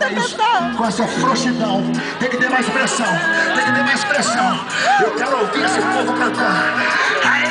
com essa frouxidão. Tem que ter mais pressão, tem que ter mais pressão. Eu quero ouvir esse povo cantar.